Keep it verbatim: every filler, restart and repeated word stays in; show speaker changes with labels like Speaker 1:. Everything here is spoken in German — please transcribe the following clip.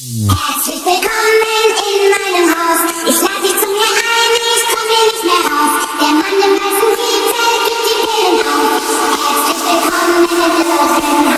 Speaker 1: Herzlich willkommen in meinem Haus. Ich lade dich zu mir ein, ich komm hier nicht mehr raus. Der Mann im weißen Kittel gibt die Pillen auf. Herzlich willkommen in Irrenhaus.